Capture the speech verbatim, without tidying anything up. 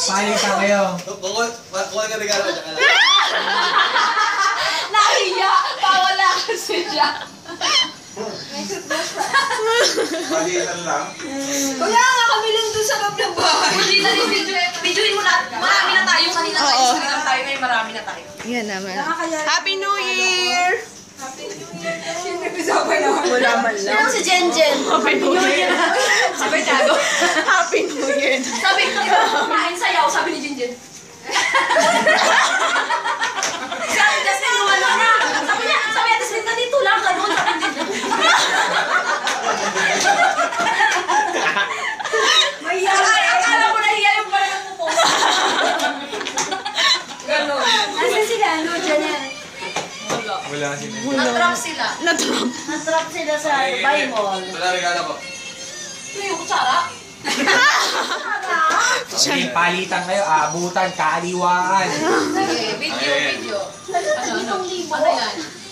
Palitan kayo. Kuha ka regalo. Nahiya! Pawala kasi siya. Palitan lang. Kaya nga kami lang dun sa loob ng bahay. Hindi na rin video. Videoin mo na. Marami na tayo. Kanina tayo. Sige lang tayo. Ngayon marami na tayo. Yan naman. Happy New Year! Happy New Year. Siyempre pisapay naman. Wala man lang. Sino si Jen Jen? Happy New Year! Sabay tago. Happy New Year! Sabi ko, di ba kumain sayaw? Sabi ni Jen Jen. Sabi niya, sino ano na? Sabi niya, sabi niya, Tasmin, nandito lang ka doon. Sabi ni Jen Jen. Mahiya. Akala mo nahiya yung pala ng pupo. Ganon. Asan sila? Ano, Janelle? Wala. Wala sila. Na-trap sila. Na-drop. Na-trap sila sa Bible. Wala regalo ko. Ito yung kutsara. Okay, palitan kayo. Abutan, kaliwaan. Sige, video, video. Ano, ano? Ano yan?